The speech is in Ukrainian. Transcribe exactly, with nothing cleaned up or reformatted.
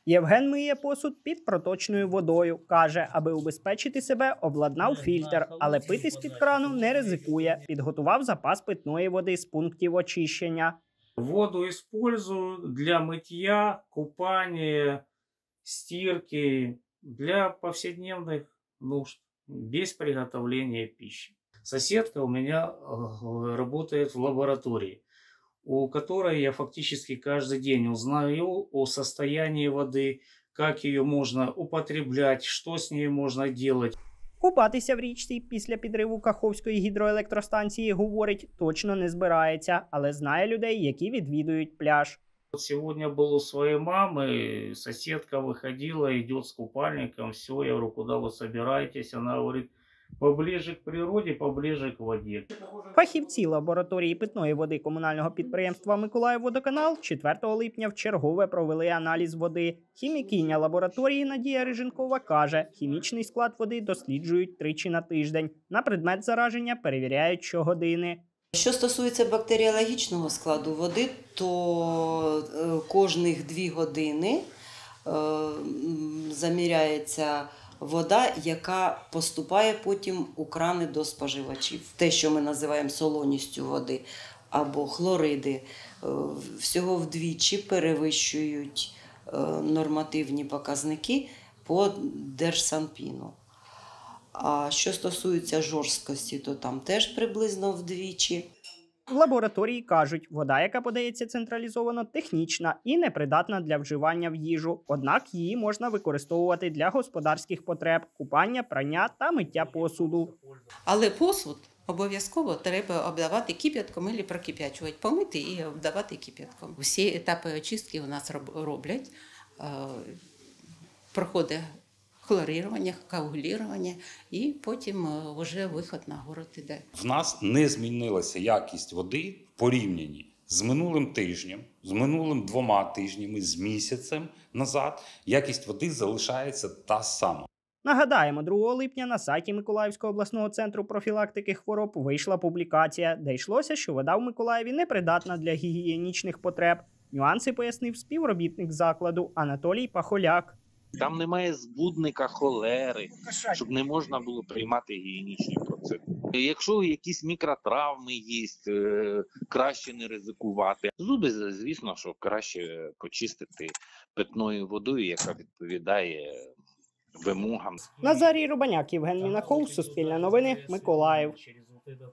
Євген миє посуд під проточною водою. Каже, аби убезпечити себе, обладнав фільтр, але пити з-під крану не ризикує. Підготував запас питної води з пунктів очищення. Воду использую для мытья, купания, стирки, для повседневных нужд, без приготовления пищи. Соседка у меня э, работает в лаборатории, у которой я фактически каждый день узнаю о состоянии воды, как ее можно употреблять, что с ней можно делать. Купатися в річці після підриву Каховської гідроелектростанції, говорить, точно не збирається, але знає людей, які відвідують пляж. Вот сегодня был у своей мамы, соседка выходила, идет с купальником, все, я говорю, куда вы собираетесь? Она говорит, поближе к природе, поближе к воде. Фахівці лабораторії питної води комунального підприємства «Миколаївводоканал» четвертого липня вчергове провели аналіз води. Хімікиня лабораторії Надія Риженкова каже, хімічний склад води досліджують тричі на тиждень. На предмет зараження перевіряють щогодини. Що стосується бактеріологічного складу води, то кожних дві години заміряється вода, яка поступає потім у крани до споживачів. Те, що ми називаємо солоністю води або хлориди, всього вдвічі перевищують нормативні показники по Держсанпіну. А що стосується жорсткості, то там теж приблизно вдвічі. В лабораторії кажуть, вода, яка подається централізовано, технічна і непридатна для вживання в їжу. Однак її можна використовувати для господарських потреб – купання, прання та миття посуду. Але посуд обов'язково треба обдавати кип'ятком або прокип'ячувати, помити і обдавати кип'ятком. Всі етапи очистки у нас роблять, проходить хлорирование, коагулирование, і потім вже виход на город іде. В нас не змінилася якість води в порівнянні з минулим тижнем, з минулим двома тижнями, з місяцем назад. Якість води залишається та сама. Нагадаємо, другого липня на сайті Миколаївського обласного центру профілактики хвороб вийшла публікація, де йшлося, що вода в Миколаєві непридатна для гігієнічних потреб. Нюанси пояснив співробітник закладу Анатолій Пахоляк. Там немає збудника холери, щоб не можна було приймати гігієнічні процедури. Якщо якісь мікротравми є, краще не ризикувати. Зуби, звісно, що краще почистити питною водою, яка відповідає вимогам. Назарій Рубаняк, Євген Мінаков, Суспільне новини, Миколаїв.